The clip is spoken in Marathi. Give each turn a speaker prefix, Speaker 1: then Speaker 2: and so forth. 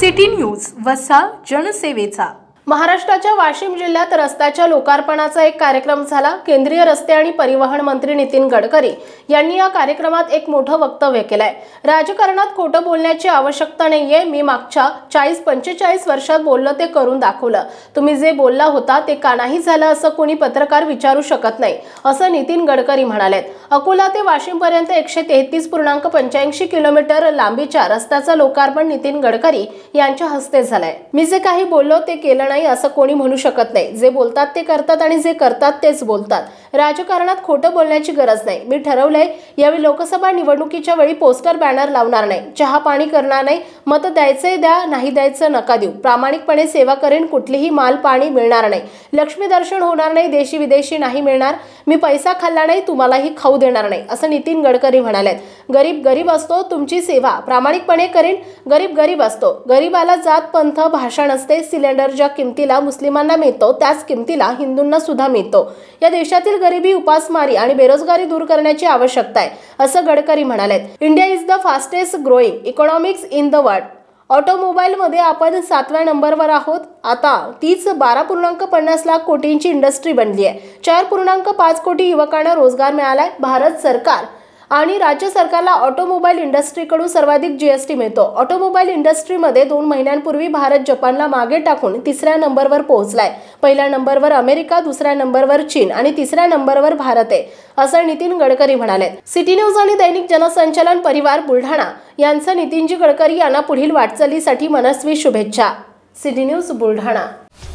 Speaker 1: सिटी न्यूज वसा जनसेवेचा।
Speaker 2: महाराष्ट्राच्या वाशिम जिल्ह्यात रस्त्याच्या लोकार्पणाचा एक कार्यक्रम झाला। केंद्रीय रस्ते आणि परिवहन मंत्री नितीन गडकरी यांनी या कार्यक्रमात एक मोठं वक्तव्य केलंय। राजकारणात खोटं बोलण्याची आवश्यकता नाहीये। मी मागच्या 40-45 वर्षात बोललो ते करून दाखवलं। तुम्ही जे बोलला होता ते का नाही झालं असं कोणी पत्रकार विचारू शकत नाही, असं नितीन गडकरी म्हणालेत। अकोला ते वाशिम पर्यंत 133.85 किलोमीटर लांबीच्या रस्त्याचं लोकार्पण नितीन गडकरी यांच्या हस्ते झालंय। मी जे काही बोललो ते केलं नाही असं कोणी म्हणू शकत नाही। जे बोलतात ते करतात आणि जे करतात तेच बोलतात। राजकारणात खोटं बोलण्याची गरज नाही। मी ठरवलंय यावेळी लोकसभा निवडणुकीच्या वेळी पोस्टर बॅनर लावणार नाही, चहा पाणी करणार नाही, मत द्यायचे द्या, नाही द्यायचं नका देऊ, प्रामाणिकपणे सेवा करेन, कुठलीही माल पाणी मिळणार नाही, लक्ष्मी दर्शन होणार नाही, देशी विदेशी नाही मिळणार, मी पैसा खाल्ला नाही तुम्हालाही खाऊ देणार नाही, असं नितीन गडकरी म्हणालेत। गरीब गरीब असतो, तुमची सेवा प्रामाणिकपणे करेन। गरीब गरीब असतो, गरीबाला जात पंथ भाषा नसते। सिलेंडर ज्या किमतीला मुस्लिमांना मिळतो त्याच किमतीला हिंदूंना सुद्धा मिळतो। या देशातील गरिबी, उपासमारी आणि बेरोजगारी दूर करण्याची आवश्यकता आहे, असं गडकरी म्हणालेत। India is the fastest growing economics in the world. Automobile मध्ये आपण 7व्या नंबरवर आहोत। आता तीच 12.50 लाख कोटींची इंडस्ट्री बनली आहे। 4.5 कोटी युवकांना रोजगार मिळालाय। भारत सरकार आणि राज्य सरकारला ऑटोमोबाईल इंडस्ट्रीकडून सर्वाधिक जीएसटी मिळतो। ऑटोमोबाईल इंडस्ट्रीमध्ये 2 महिन्यांपूर्वी भारत जपानला मागे टाकून 3ऱ्या नंबरवर पोहोचलाय। पहिल्या नंबरवर अमेरिका, 2ऱ्या नंबरवर चीन आणि 3ऱ्या नंबरवर भारत आहे, असं नितीन गडकरी म्हणाले। सिटी न्यूज आणि दैनिक जनसंचालन परिवार बुलढाणा यांचं नितीनजी गडकरी यांना पुढील वाटचालीसाठी मनस्वी शुभेच्छा। City news Buldhana.